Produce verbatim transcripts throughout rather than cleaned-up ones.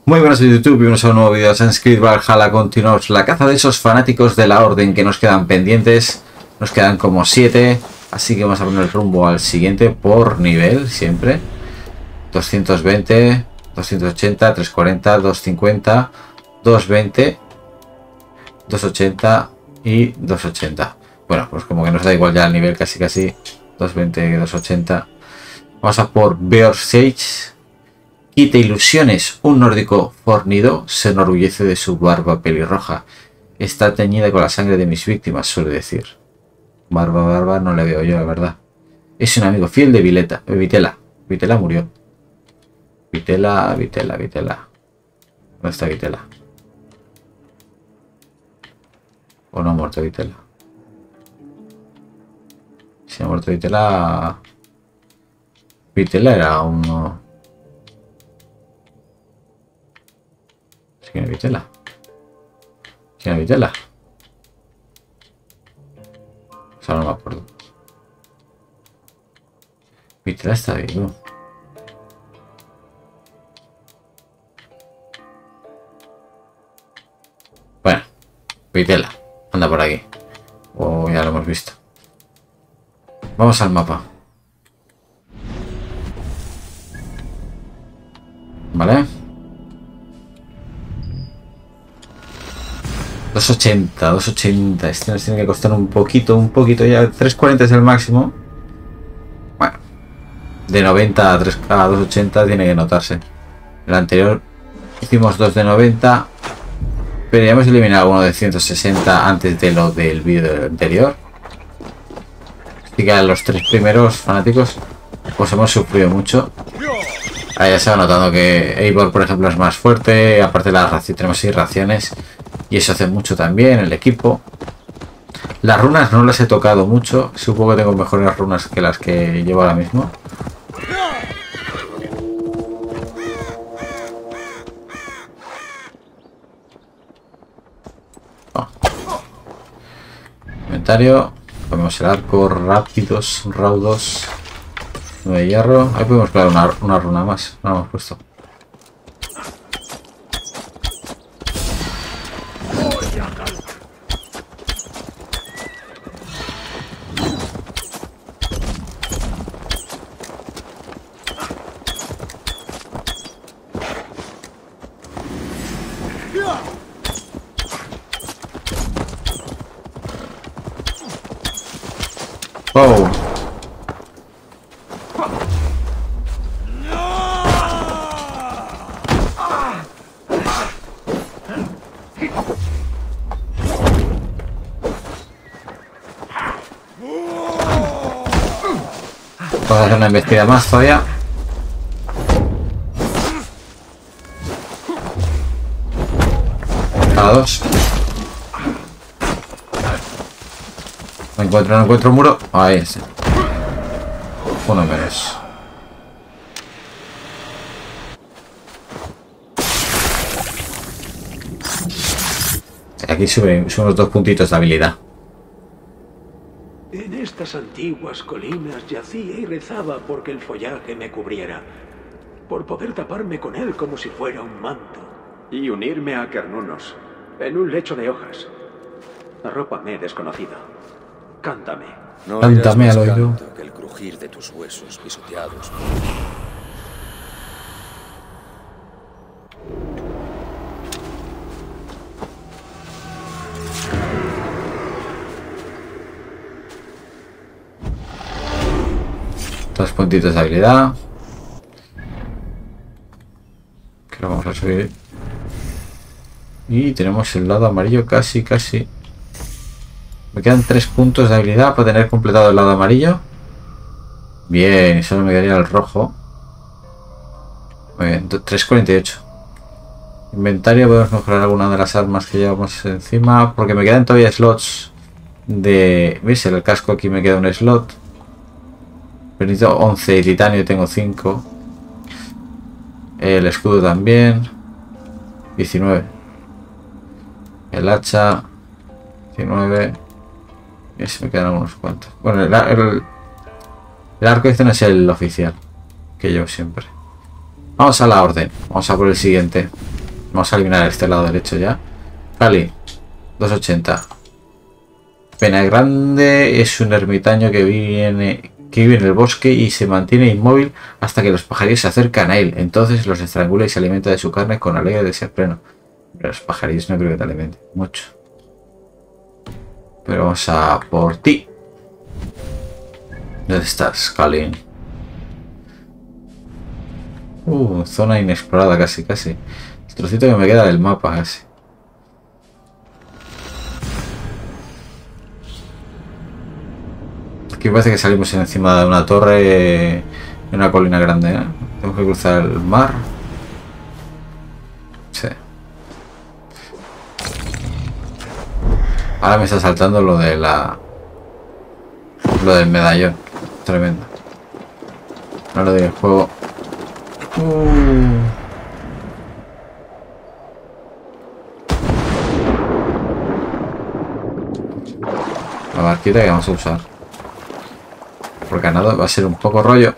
Muy buenas a YouTube, bienvenidos a un nuevo vídeo de Assassin's Creed Valhalla. Continuamos la caza de esos fanáticos de la orden que nos quedan pendientes. Nos quedan como siete, así que vamos a poner el rumbo al siguiente por nivel, siempre. doscientos veinte, doscientos ochenta, trescientos cuarenta, doscientos cincuenta, doscientos veinte, doscientos ochenta y doscientos ochenta. Bueno, pues como que nos da igual ya el nivel, casi casi. doscientos veinte, doscientos ochenta. Vamos a por Beor Sage. Quita ilusiones. Un nórdico fornido se enorgullece de su barba pelirroja. Está teñida con la sangre de mis víctimas, suele decir. Barba, barba, no le veo yo, la verdad. Es un amigo fiel de Vileta, Vitela. Vitela murió. Vitela, Vitela, Vitela. ¿Dónde está Vitela? ¿O no ha muerto Vitela? Si ha muerto Vitela... Vitela era uno... ¿Quién es Vitela? ¿Quién es Vitela? O sea, no me acuerdo. Vitela está vivo. Bueno, Vitela anda por aquí. O oh, ya lo hemos visto. Vamos al mapa. Vale. doscientos ochenta, doscientos ochenta. Este nos tiene que costar un poquito, un poquito ya. trescientos cuarenta es el máximo. Bueno, de noventa a, tres, a doscientos ochenta tiene que notarse. El anterior hicimos dos de noventa, pero ya hemos eliminado uno de ciento sesenta antes de lo del vídeo anterior. Así que a los tres primeros fanáticos pues hemos sufrido mucho. Ahí ya se va notando que Eivor, por ejemplo, es más fuerte. Aparte de las raciones, tenemos seis raciones. Y eso hace mucho también el equipo. Las runas no las he tocado mucho. Supongo que tengo mejores runas que las que llevo ahora mismo. Oh. Inventario. Ponemos el arco, rápidos, raudos. nueve de hierro. Ahí podemos crear una, una runa más. No la hemos puesto. Oh. Vamos a hacer una embestida más todavía. Cada dos. No encuentro, no encuentro muro. Ahí está. Uno menos. Aquí suben, suben los dos puntitos de habilidad. En estas antiguas colinas yacía y rezaba porque el follaje me cubriera, por poder taparme con él como si fuera un manto, y unirme a Cernunnos en un lecho de hojas. Arrópame, desconocido. Cántame. No Cántame al oído. Que el crujir de tus huesos pisoteados. Dos puntitos de habilidad. Que lo vamos a subir. Y tenemos el lado amarillo casi, casi. Me quedan tres puntos de habilidad para tener completado el lado amarillo. Bien, y solo me quedaría el rojo. Muy bien, trescientos cuarenta y ocho. Inventario, podemos mejorar alguna de las armas que llevamos encima. Porque me quedan todavía slots de... ¿Veis? El casco aquí me queda un slot. Necesito once y titanio, tengo cinco. El escudo también. diecinueve. El hacha. diecinueve. Y se me quedan unos cuantos. Bueno, el, el, el arco este no es el oficial que llevo siempre. Vamos a la orden. Vamos a por el siguiente. Vamos a eliminar este lado derecho ya. Cali, doscientos ochenta. Pena Grande es un ermitaño que vive, que vive en el bosque y se mantiene inmóvil hasta que los pajarillos se acercan a él. Entonces los estrangula y se alimenta de su carne con alegre desenfreno. Pero los pajarillos no creo que te alimenten mucho. Pero vamos a por ti. ¿Dónde estás, Kalin? Uh, zona inexplorada casi, casi. El trocito que me queda del mapa casi. Aquí parece que salimos encima de una torre en una colina grande, ¿eh? Tengo que cruzar el mar. Sí. Ahora me está saltando lo de la... Lo del medallón. Tremendo. No lo del juego. Uh. La barquita que vamos a usar. Porque ganado va a ser un poco rollo.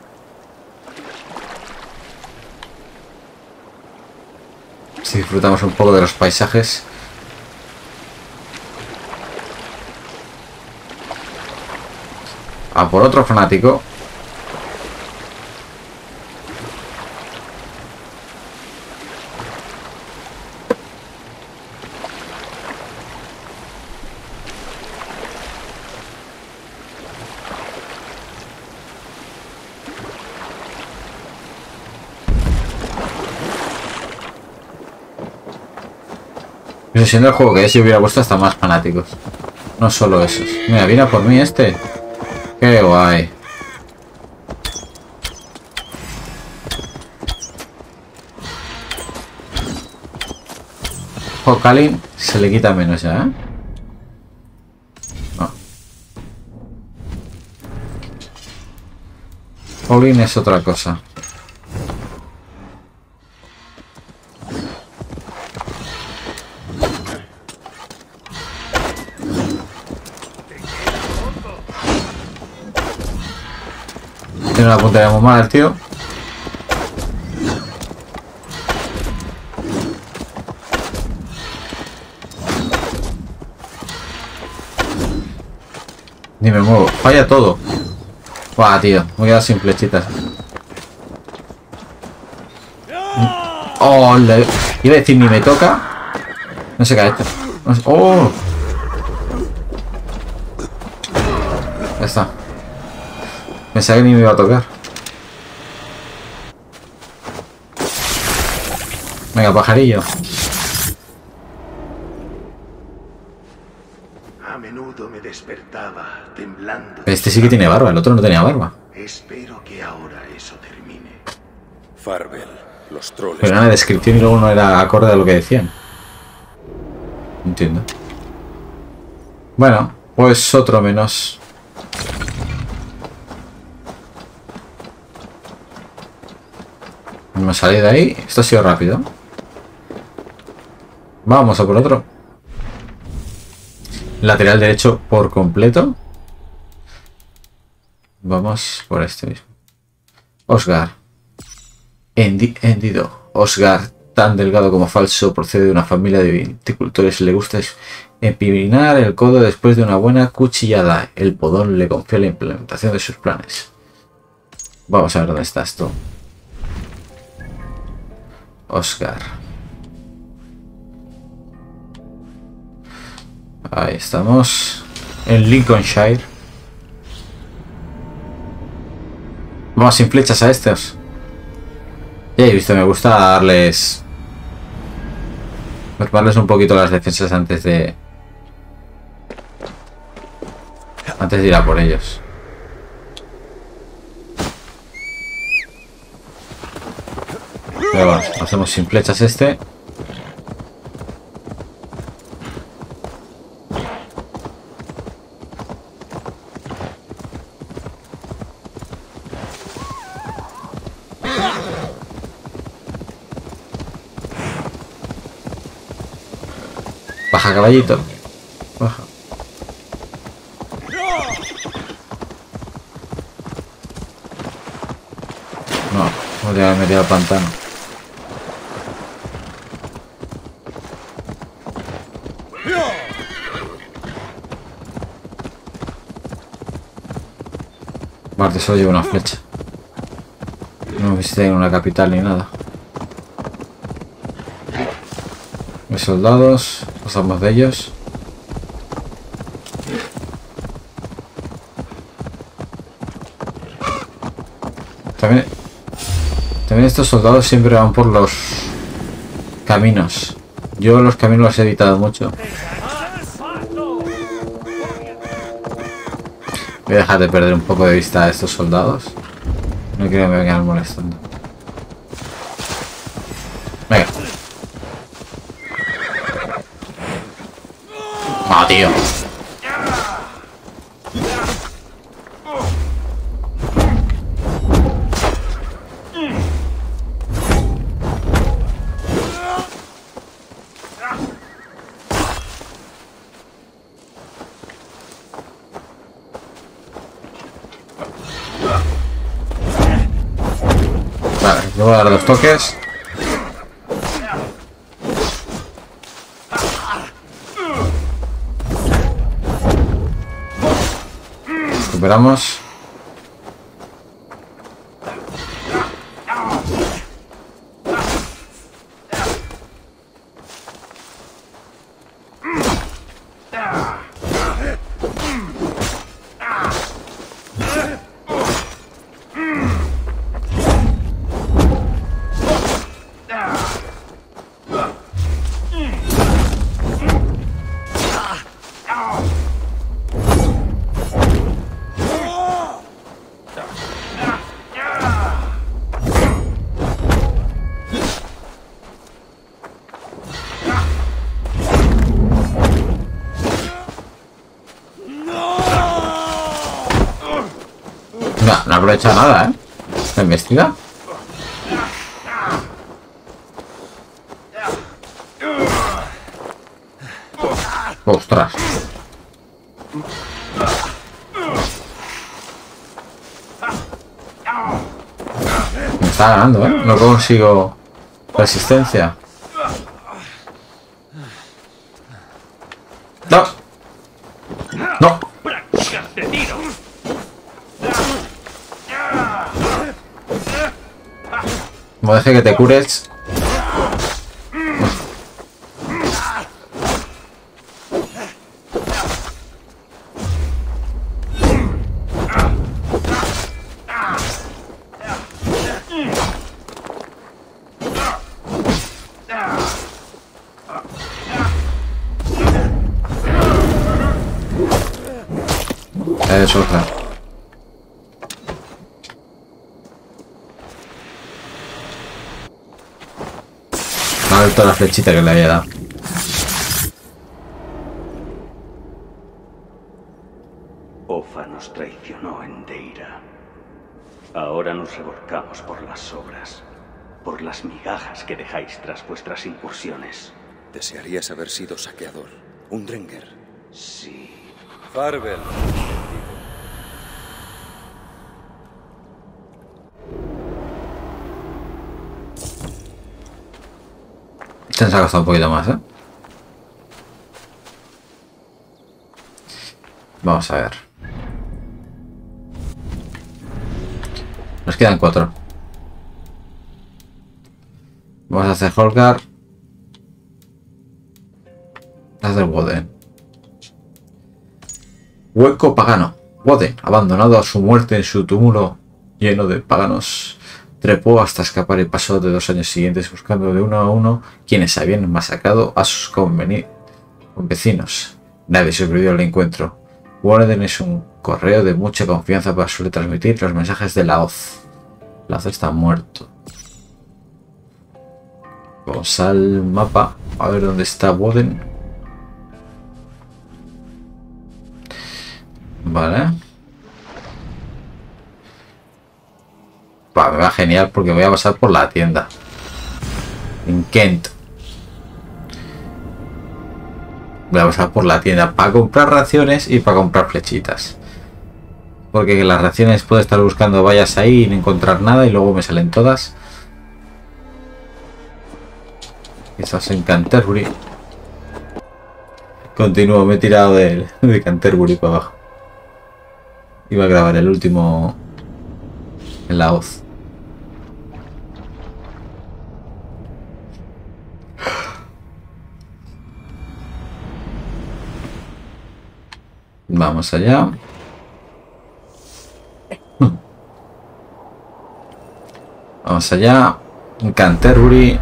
Si disfrutamos un poco de los paisajes. A por otro fanático. Siendo el juego que es, yo hubiera puesto hasta más fanáticos. No solo esos. Mira, viene por mí este. Qué guay. O Kalin se le quita menos ya, ¿eh? No. Kalin es otra cosa. Tiene una puntería muy mal, tío. Ni me muevo. Falla todo. Buah, tío. Me he quedado sin flechitas. Oh, le... iba a decir ni me toca. No se cae esto. No sé... Oh. Ya está. Pensaba que ni me iba a tocar. Venga, pajarillo. A menudo me despertaba temblando. Este sí que tiene barba, el otro no tenía barba. Espero que ahora eso termine. Farbel, los troles. Pero era una descripción y luego no era acorde a lo que decían. Entiendo. Bueno, pues otro menos. Me salí de ahí. Esto ha sido rápido. Vamos a por otro. Lateral derecho por completo. Vamos por este mismo. Osgar. Endi hendido. Osgar, tan delgado como falso, procede de una familia de viticultores. Le gusta empinar el codo después de una buena cuchillada. El podón le confía la implementación de sus planes. Vamos a ver dónde estás tú. Oscar. Ahí estamos. En Lincolnshire. Vamos sin flechas a estos. Ya he visto, me gusta darles... mermarles un poquito las defensas antes de... Antes de ir a por ellos. Pero bueno, hacemos sin flechas este. Baja, caballito. Baja. No, no te voy a meter al pantano. Aparte solo llevo una flecha. No visité una capital ni nada. Mis soldados, pasamos de ellos. También, también estos soldados siempre van por los caminos. Yo los caminos los he evitado mucho. Voy a dejar de perder un poco de vista a estos soldados. No quiero que me vengan molestando. Venga. ¡Ah, tío! Vale, le voy a dar dos toques. Recuperamos. No, no aprovecha nada, ¿eh? ¿Se investiga? ¡Ostras! Me está ganando, ¿eh? No consigo resistencia. ¡No! ¡No! Como deje que te cures. Es otra. Alto la flechita que le había dado. Ofa nos traicionó en Deira. Ahora nos revolcamos por las sobras, por las migajas que dejáis tras vuestras incursiones. Desearías haber sido saqueador, un Drengr. Sí. Farvel. Se nos ha costado un poquito más, ¿eh? Vamos a ver. Nos quedan cuatro. Vamos a hacer Holgar. Vamos a hacer Woden. Hueco pagano. Woden, abandonado a su muerte en su túmulo lleno de paganos, trepó hasta escapar y pasó de dos años siguientes buscando de uno a uno quienes habían masacrado a sus convecinos. Nadie sobrevivió al encuentro. Woden es un correo de mucha confianza, pero suele transmitir los mensajes de la hoz. La hoz está muerto. Vamos al mapa a ver dónde está Woden. Vale. Va, me va genial porque voy a pasar por la tienda. En Kent. Voy a pasar por la tienda para comprar raciones y para comprar flechitas. Porque las raciones puedo estar buscando vallas ahí y no encontrar nada y luego me salen todas. Estás en Canterbury. Continúo, me he tirado de, de Canterbury para abajo. Iba a grabar el último en la hoz. Vamos allá. Vamos allá. En Canterbury.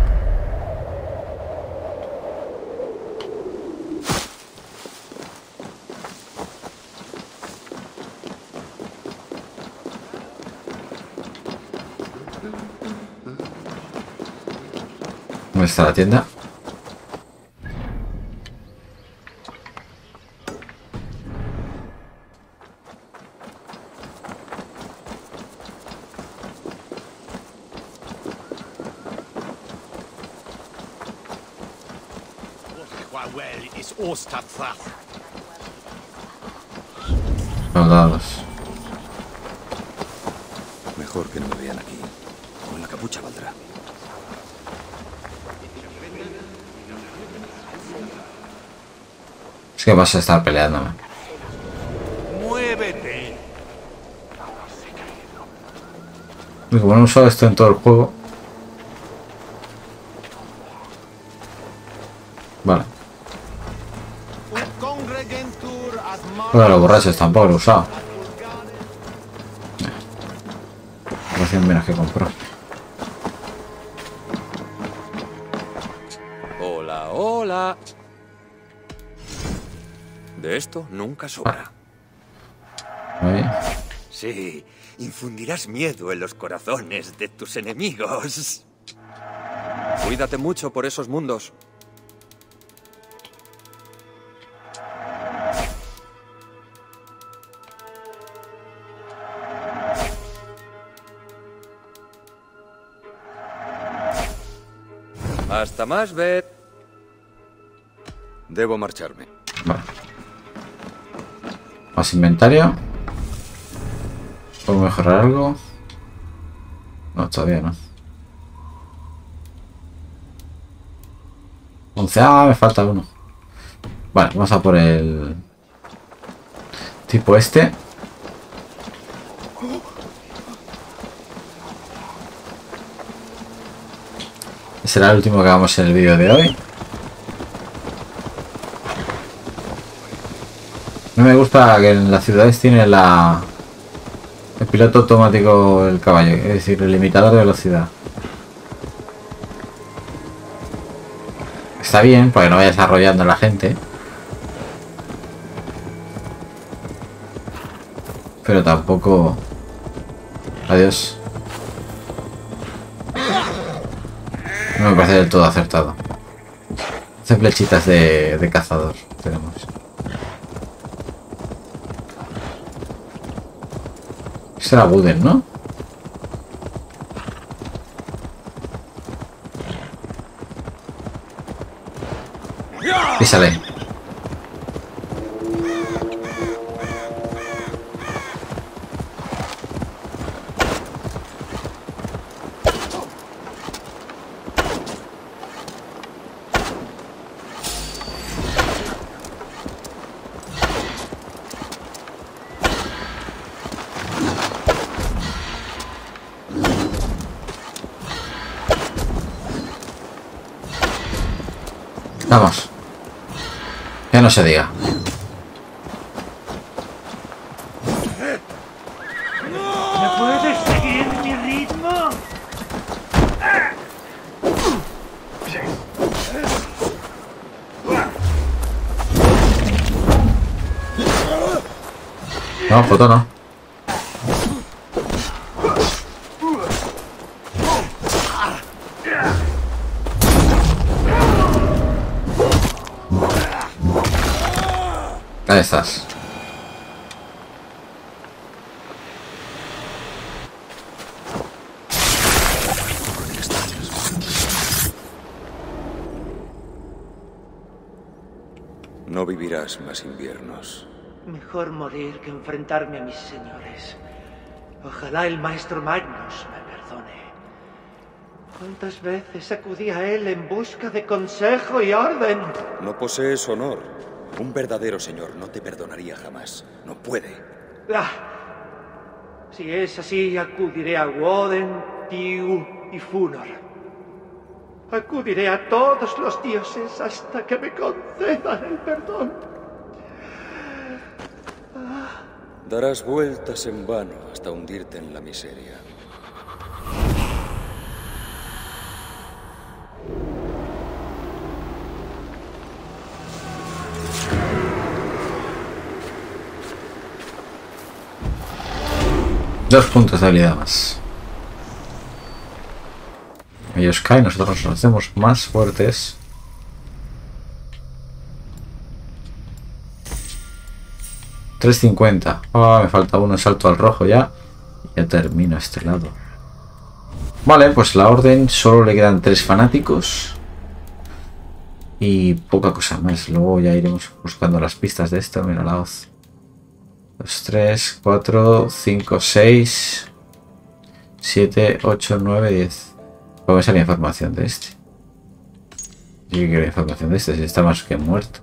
¿Dónde está la tienda? Soldados. Mejor que no me vean aquí. Con la capucha valdrá. Es que vas a estar peleándome. ¡Muévete! Y como no he usado esto en todo el juego. Vale. Bueno, los borrachos tampoco lo he usado. Recién menos que compró. Hola, hola. De esto nunca sobra. Ahí. Sí, infundirás miedo en los corazones de tus enemigos. Cuídate mucho por esos mundos. Hasta más, Beth. Debo marcharme. Vale. Más inventario. ¿Puedo mejorar algo? No, todavía no. once. Ah, me falta uno. Vale, vamos a por el tipo este. Será el último que hagamos en el vídeo de hoy. No me gusta que en las ciudades tiene la el piloto automático del caballo, es decir, el limitador de velocidad. Está bien, porque no vaya desarrollando la gente. Pero tampoco... Adiós. No me parece del todo acertado. Hace flechitas de, de cazador. Tenemos. Será Wooden, ¿no? Písale. Vamos. Ya no se diga. ¿Me puedes seguir mi ritmo? No, foto no. Ahí estás. No vivirás más inviernos. Mejor morir que enfrentarme a mis señores. Ojalá el maestro Magnus me perdone. ¿Cuántas veces acudí a él en busca de consejo y orden? No posees honor. Un verdadero señor no te perdonaría jamás. No puede. Ah, Si es así, acudiré a Woden, Tiu y Funor. Acudiré a todos los dioses hasta que me concedan el perdón. Darás vueltas en vano hasta hundirte en la miseria. Dos puntos de habilidad más. Ellos caen, nosotros nos hacemos más fuertes. tres cincuenta. Oh, me falta uno, salto al rojo ya. Ya termino este lado. Vale, pues la orden solo le quedan tres fanáticos. Y poca cosa más. Luego ya iremos buscando las pistas de esto. Mira la hoz. dos, tres, cuatro, cinco, seis, siete, ocho, nueve, diez. ¿Cómo me sale información de este? Yo quiero información de este, si está más que muerto.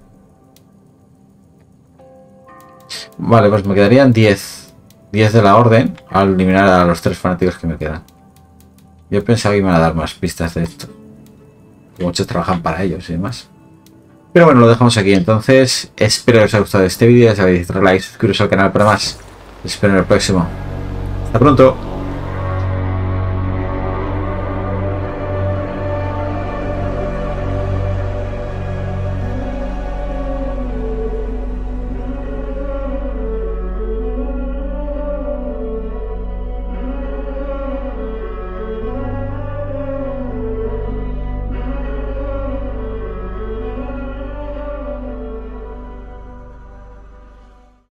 Vale, pues me quedarían diez. diez de la orden al eliminar a los tres fanáticos que me quedan. Yo pensaba que iban a dar más pistas de esto. Muchos trabajan para ellos y demás. Pero bueno, lo dejamos aquí entonces. Espero que os haya gustado este vídeo. Ya sabéis, darle like, suscribiros al canal para más. Os espero en el próximo. Hasta pronto.